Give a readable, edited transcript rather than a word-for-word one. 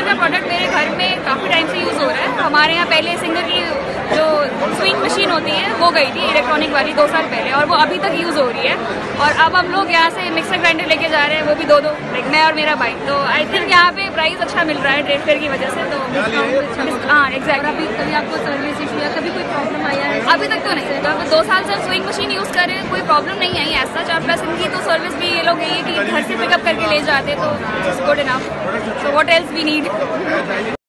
का प्रोडक्ट मेरे घर में काफ़ी टाइम से यूज़ हो रहा है। हमारे यहाँ पहले सिंगर की जो स्विंग मशीन होती है वो गई थी इलेक्ट्रॉनिक वाली 2 साल पहले, और वो अभी तक यूज़ हो रही है। और अब हम लोग यहाँ से मिक्सर ग्राइंडर लेके जा रहे हैं, वो भी दो लाइक मैं और मेरा भाई। तो आई थिंक यहाँ पे प्राइस अच्छा मिल रहा है ट्रेड फेयर की वजह से। तो हाँ एग्जैक्टली। अभी कभी आपको सर्विस इशू या कभी कोई प्रॉब्लम आया है? अभी तक तो नहीं, तो 2 साल से हम स्विंग मशीन यूज़ कर रहे हैं, कोई प्रॉब्लम नहीं आई ऐसा। और प्लस इनकी तो सर्विस भी ये लोग यही है कि घर से पिकअप करके ले जाते, तो it's good enough. So what else we need.